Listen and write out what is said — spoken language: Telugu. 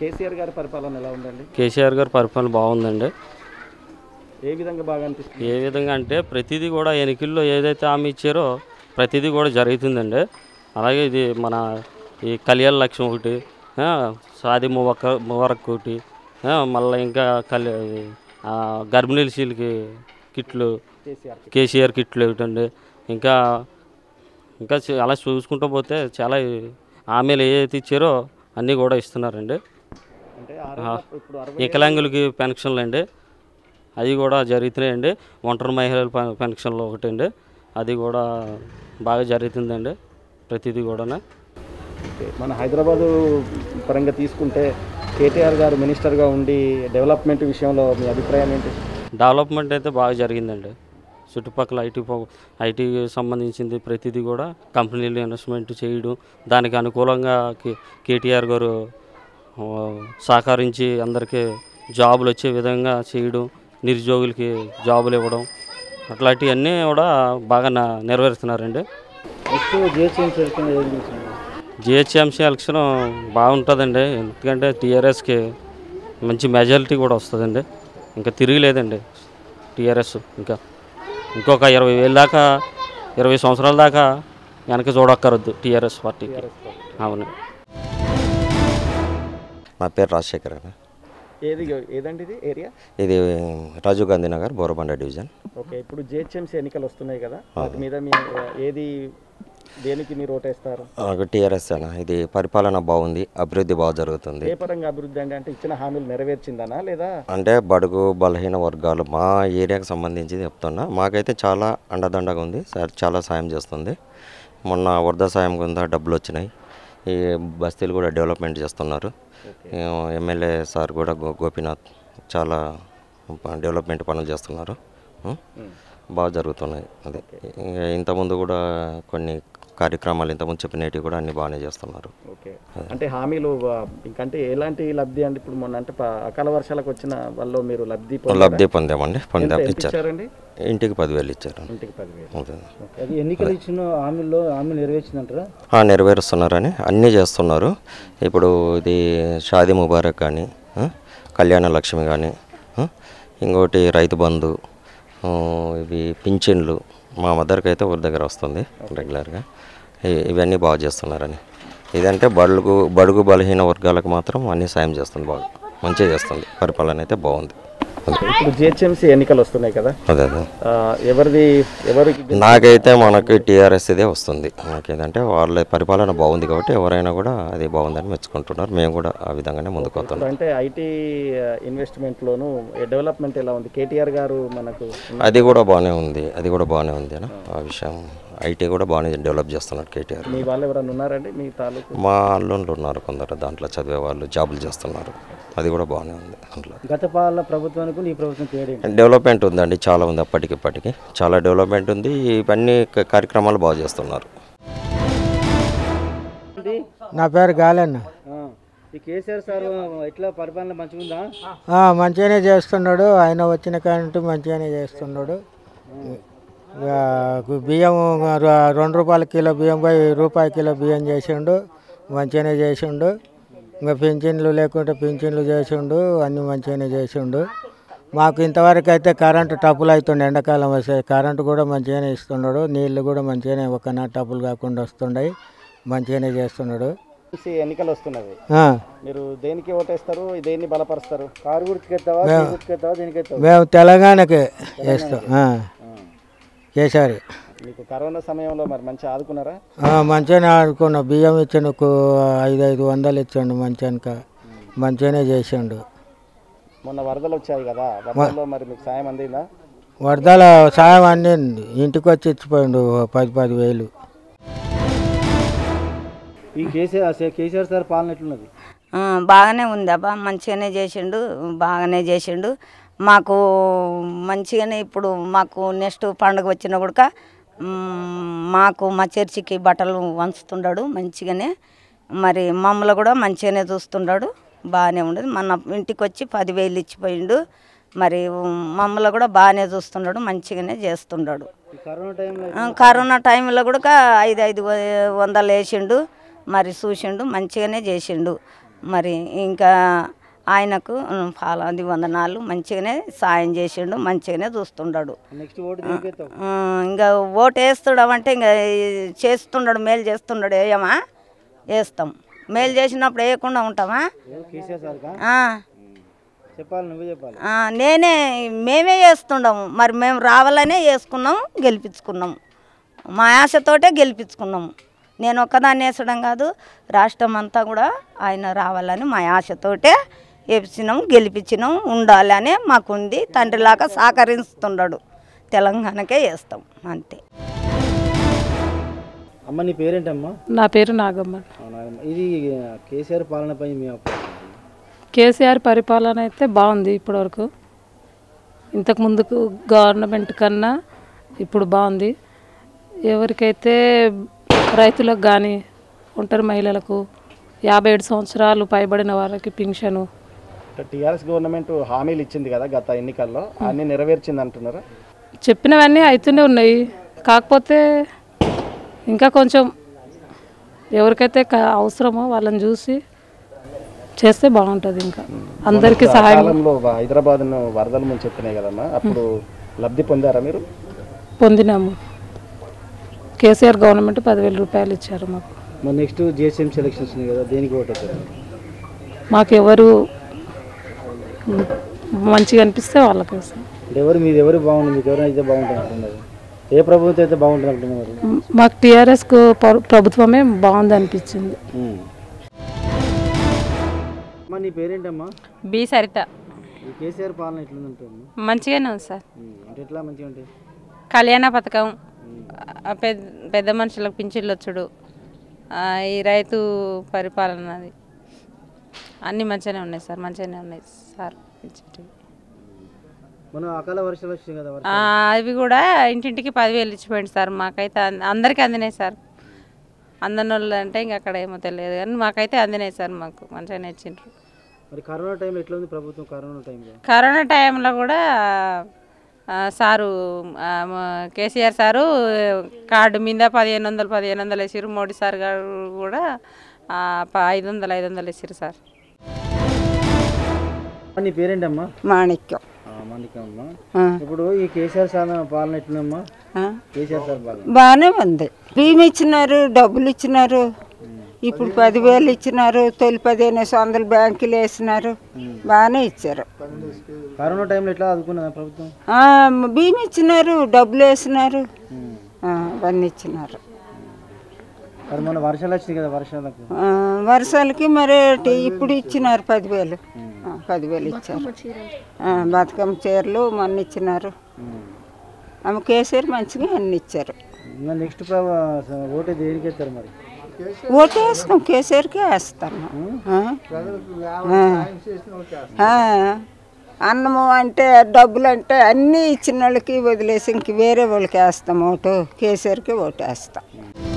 కేసీఆర్ గారి పరిపాలన ఎలా ఉందండి? కేసీఆర్ గారి పరిపాలన బాగుందండి. ఏ విధంగా బాగా అనిపిస్తుంది? ఏ విధంగా అంటే ప్రతిదీ కూడా ఎన్నికల్లో ఏదైతే హామీ ఇచ్చారో ప్రతిదీ కూడా జరుగుతుందండి. అలాగే ఇది మన ఈ కళ్యాణ లక్ష్యం ఒకటి, షాదీ ముబారక్ ఒకటి, మళ్ళీ ఇంకా గర్భిణీలకి కిట్లు, కేసీఆర్ కిట్లు ఒకటండి. ఇంకా ఇంకా అలా చూసుకుంటూ పోతే చాలా హామీలు ఏదైతే ఇచ్చారో అన్నీ కూడా ఇస్తున్నారండి. వికలాంగులకి పెన్షన్లు అండి, అవి కూడా జరుగుతున్నాయండి. ఒంటరి మహిళల పెన్షన్లు ఒకటండి, అది కూడా బాగా జరుగుతుందండి ప్రతిదీ కూడా. మన హైదరాబాదు పరంగా తీసుకుంటే కేటీఆర్ గారు మినిస్టర్గా ఉండి డెవలప్మెంట్ విషయంలో మీ అభిప్రాయం ఏంటి? డెవలప్మెంట్ అయితే బాగా జరిగిందండి. చుట్టుపక్కల ఐటీకి సంబంధించింది ప్రతిదీ కూడా కంపెనీలు ఇన్వెస్ట్మెంట్ చేయడం, దానికి అనుకూలంగా కేటీఆర్ గారు సహకరించి అందరికీ జాబులు వచ్చే విధంగా చేయడం, నిరుద్యోగులకి జాబులు ఇవ్వడం, అట్లాంటివన్నీ కూడా బాగా నెరవేరుస్తున్నారండి. జిహెచ్ఎంసీ ఎలక్షన్ బాగుంటుందండి, ఎందుకంటే టీఆర్ఎస్కి మంచి మెజారిటీ కూడా వస్తుందండి. ఇంకా తిరిగిలేదండి టీఆర్ఎస్. ఇంకొక 20,000 దాకా, 20 సంవత్సరాల దాకా వెనక చూడక్కర్వద్దు టీఆర్ఎస్ పార్టీకి. అవును. నా పేరు రాజశేఖర్ అన్న. ఏదండి ఇది ఏరియా? ఇది రాజీవ్ గాంధీ నగర్, బోరబండ డివిజన్. ఓకే, ఇప్పుడు జిహెచ్ఎంసీ ఎన్నికలు వస్తున్నాయి కదా, వాటి మీద మీ దేనికి మీరు ఓటేస్తారు? టీఆర్ఎస్ అన్న. ఇది పరిపాలన బాగుంది, అభివృద్ధి బాగా జరుగుతుంది. ఏ పరంగా అభివృద్ధి అంటే ఇచ్చిన హామీలు నెరవేర్చిందనా లేదా? అంటే బడుగు బలహీన వర్గాలు మా ఏరియాకి సంబంధించి చెప్తున్నా, మాకైతే చాలా అండదండగా ఉంది సార్, చాలా సాయం చేస్తుంది. మొన్న వరద సాయం కింద డబ్బులు వచ్చినాయి. ఈ బస్తీలు కూడా డెవలప్మెంట్ చేస్తున్నారు. ఎమ్మెల్యే సార్ కూడా గోపీనాథ్ చాలా డెవలప్మెంట్ పనులు చేస్తున్నారు, బాగా జరుగుతున్నాయి. అదే ఇంతకుముందు కూడా కొన్ని కార్యక్రమాలు ఇంతకుముందు చెప్పినవి కూడా అన్ని బాగానే చేస్తున్నారు. ఓకే, అంటే హామీలు ఇంకంటే ఎలాంటి లబ్ధి అంటే ఇప్పుడు మొన్న అంటే అకాల వర్షాలకు వచ్చిన వాళ్ళు మీరు లబ్ధి పొందామండి. ఇచ్చారండి. ఇంటికి 10,000 ఇచ్చారు. ఇంటికి 10,000. ఎన్నికలు ఇచ్చిన హామీల్లో నెరవేర్చిందంటారా? నెరవేరుస్తున్నారని అన్నీ చేస్తున్నారు. ఇప్పుడు ఇది షాదీ ముబారక్ కానీ, కళ్యాణ లక్ష్మి కానీ, ఇంకోటి రైతు బంధు, ఇవి పింఛన్లు మా మదర్కి అయితే ఊరి దగ్గర వస్తుంది రెగ్యులర్గా. ఇవన్నీ బాగా చేస్తున్నారని. ఇదంటే బడుగు బలహీన వర్గాలకు మాత్రం అన్నీ సాయం చేస్తుంది, బాగా మంచిగా చేస్తుంది. పరిపాలన అయితే బాగుంది. ఇప్పుడు జిహెచ్ఎంసీ ఎన్నికలు వస్తున్నాయి కదా, అదే ఎవరికి? నాకైతే మనకి టీఆర్ఎస్ ఇదే వస్తుంది. నాకేదంటే వాళ్ళ పరిపాలన బాగుంది కాబట్టి ఎవరైనా కూడా అది బాగుందని మెచ్చుకుంటున్నారు. మేము కూడా ఆ విధంగానే ముందుకు వస్తున్నాం. అంటే ఐటీ ఇన్వెస్ట్మెంట్లోను డెవలప్మెంట్ ఎలా ఉంది? కేటీఆర్ గారు మనకు అది కూడా బాగానే ఉంది అన్న. ఆ విషయం ఐటీ కూడా బాగానే డెవలప్ చేస్తున్నారు కేటీఆర్. మీ వాళ్ళు ఎవరైనా ఉన్నారండి మీ తాలూకు? మా అల్లుళ్ళు ఉన్నారు కొందరు, దాంట్లో చదివే వాళ్ళు జాబులు చేస్తున్నారు. అది కూడా బాగానే ఉంది. దాంట్లో గత పాలన ప్రభుత్వానికి ఈ ప్రభుత్వం తేడా డెవలప్మెంట్ ఉందండి, చాలా ఉంది. అప్పటికిప్పటికి చాలా డెవలప్మెంట్ ఉంది. ఇవన్నీ కార్యక్రమాలు బాగా చేస్తున్నారు. నా పేరు గాలన్న. ఈ కేసీఆర్ సార్ ఎట్లా పరిపాలన మంచిగా ఉందా? మంచిగానే చేస్తున్నాడు. ఆయన వచ్చిన కాంటే మంచిగానే చేస్తున్నాడు. బియ్యం 2 రూపాయల కిలో బియ్యం పోయి రూపాయి కిలో బియ్యం చేసిండు, మంచిగానే చేసిండు. ఇంకా పింఛన్లు లేకుంటే పింఛన్లు చేసిండు, అన్నీ మంచిగానే చేసిండు. మాకు ఇంతవరకు అయితే కరెంటు టప్పులు అవుతుండే, ఎండాకాలం వస్తే కరెంటు కూడా మంచిగానే ఇస్తున్నాడు. నీళ్ళు కూడా మంచిగానే ఒక టప్పులు కాకుండా వస్తున్నాయి, మంచిగానే చేస్తున్నాడు. ఎన్నికలు వస్తున్నది, మీరు దేనికి ఓటేస్తారు? దేన్ని బలపరుస్తారు? కారు గుర్తుకెత్తావా? మేము తెలంగాణకే వేస్తాం. కేసీఆర్. మీకు కరోనా సమయంలో మరి మంచిగా ఆదుకున్నారా? మంచిగానే ఆడుకున్నాం. బియ్యం ఇచ్చాడు, 500 ఇచ్చాడు. మంచిగానే చేసిండు. మొన్న వరదలు వచ్చాయి కదా, వరదల్లో మరి మీకు సాయం అందిందా? వరదల సాయం అందింది, ఇంటికి వచ్చి ఇచ్చిపోయిండు 10,000. ఈ కేసీఆర్ సార్ పాలన ఎట్లున్నది? బాగానే ఉంది అబ్బా, బాగానే చేసిండు. మాకు మంచిగానే ఇప్పుడు మాకు నెక్స్ట్ పండుగ వచ్చిన కూడా మాకు మా చర్చికి బట్టలు వంచుతున్నాడు మంచిగానే. మరి మమ్మల్ని కూడా మంచిగానే చూస్తున్నాడు, బాగానే ఉండదు. మన ఇంటికి వచ్చి 10,000 ఇచ్చిపోయిండు. మరి మమ్మల్ని కూడా బాగానే చూస్తున్నాడు, మంచిగానే చేస్తున్నాడు. కరోనా టైంలో కూడా 500 వేసిండు, మరి చూసిండు, మంచిగానే చేసిండు. మరి ఇంకా ఆయనకు పాలాది వందనాలు. మంచిగానే సాయం చేసిండు, మంచిగానే చూస్తుండడు. నెక్స్ట్ ఓటు దేనికి వేస్తావు? ఇంకా ఓటు వేస్తున్నామంటే ఇంకా చేస్తుండడు, మేలు చేస్తుండడు. వేయమా? వేస్తాం. మేలు చేసినప్పుడు వేయకుండా ఉంటామా? కేసీఆర్ సార్కా? చెప్పాలి, నువ్వే చెప్పాలి. మేమే వేస్తుండము. మరి మేము రావాలనే వేసుకున్నాము, గెలిపించుకున్నాము. మా ఆశతోటే గెలిపించుకున్నాము. నేను ఒక్కదాన్ని వేసడం కాదు, రాష్ట్రం అంతా కూడా ఆయన రావాలని మా ఆశతోటే వేపించినాము, గెలిపించినాము. ఉండాలని మాకుంది. తండ్రిలాగా సహకరిస్తుండడు. తెలంగాణకే వేస్తాం అంతే. అమ్మ నీ పేరేంటమ్మా? నా పేరు నాగమ్మ. ఇది కేసీఆర్ పాలనపై మీ అభిప్రాయం? కేసీఆర్ పరిపాలన అయితే బాగుంది ఇప్పటివరకు. ఇంతకు ముందుకు గవర్నమెంట్ కన్నా ఇప్పుడు బాగుంది. ఎవరికైతే రైతులకు కానీ ఒంటరి మహిళలకు 57 సంవత్సరాలు పైబడిన వారికి పింఛను. టీఆర్ఎస్ గవర్నమెంట్ హామీలు ఇచ్చింది కదా గత ఎన్నికల్లో, అన్నీ నెరవేర్చింది అంటున్నారా? చెప్పినవన్నీ అవుతూనే ఉన్నాయి. కాకపోతే ఇంకా కొంచెం ఎవరికైతే అవసరమో వాళ్ళని చూసి చేస్తే బాగుంటుంది. ఇంకా అందరికీ సహాయం. హైదరాబాద్ వరదలు ముంచెత్తినాయి కదమ్మా, అప్పుడు లబ్ధి పొందారా మీరు? పొందినాము. కేసీఆర్ గవర్నమెంట్ 10,000 రూపాయలు ఇచ్చారు మాకు. మరి నెక్స్ట్ జిహెచ్ఎం సెలక్షన్స్ ఉన్నాయి కదా, దేనికి ఓటు అవుతారు? మాకు ఎవరు మంచిగా అనిపిస్తే వాళ్ళకి వేస్తాం. మీది ఎవరు బాగుంది, మీకు ఎవరైతే బాగుంటుంది అంటున్నారు? ఏ ప్రభుత్వం అయితే బాగుంటుంది అంటున్నారు? మాకు టీఆర్ఎస్ ప్రభుత్వమే బాగుంది అనిపించింది. నీ పేరేంటమ్మా? బి సరిత. కేసీఆర్ పాలన ఎట్లుందంటుంది? మంచిగానే ఉంది సార్. ఎట్లా మంచిగా ఉంటాయి? కళ్యాణ పథకం, పెద్ద మనుషులకు పింఛన్లు వచ్చుడు, ఈ రైతు పరిపాలన, అది అన్నీ మంచిగానే ఉన్నాయి సార్. మంచిగానే ఉన్నాయి సార్. మన అకాల వర్షాలు వచ్చాయి కదా, అవి కూడా ఇంటింటికి 10,000 ఇచ్చిపోయింది సార్. మాకైతే అందరికీ అందినాయి సార్. అందని వాళ్ళు అంటే ఇంక అక్కడ ఏమో తెలియదు కానీ మాకైతే అందినాయి సార్. మాకు మంచిగానే ఇచ్చిండ్రు. మరి కరోనా టైంలో ఎట్లా ఉంది ప్రభుత్వం? కరోనా టైంలో కూడా సారు కేసీఆర్ సారు కార్డు మీద 1,500 వేసారు. మోడీ సార్ గారు కూడా 500 వేసారు సార్. నీ పేరేంటమ్మా? మాణిక్యం. మాణిక్యమ్మా, ఇప్పుడు ఈ కేసీఆర్ సార్ పాలన ఎట్లుందమ్మా? కేసీఆర్ సార్ పాలన బాగానే ఉంది. బియ్యం ఇచ్చినారు, డబ్బులు ఇచ్చినారు. ఇప్పుడు 10,000 ఇచ్చినారు. తొలి 1,500 బ్యాంకులు వేసినారు. బాగానే ఇచ్చారు. కరోనా టైంలో ఎట్లా ఆదుకున్నదా ప్రభుత్వం? బియ్యం ఇచ్చినారు, డబ్బులు వేసినారు, అవన్నీ ఇచ్చినారు. మరి మన వర్షాలు వచ్చినాయి కదా, వర్షాలకి మరి ఇప్పుడు ఇచ్చినారు 10,000 ఇచ్చారు. బతుకమ్మ చీరలు మొన్న ఇచ్చినారు. ఆమె కేసీఆర్ మంచిగా అన్ని ఇచ్చారు. నెక్స్ట్ ఓటు దేనికి వేస్తారు మరి? ఓటు వేస్తాం, కేసీఆర్కే వేస్తాము. అన్నము అంటే డబ్బులు అంటే అన్నీ ఇచ్చిన వాళ్ళకి వదిలేసి ఇంక వేరే వాళ్ళకి వేస్తాం ఓటు. కేసీఆర్కే ఓటు వేస్తాం.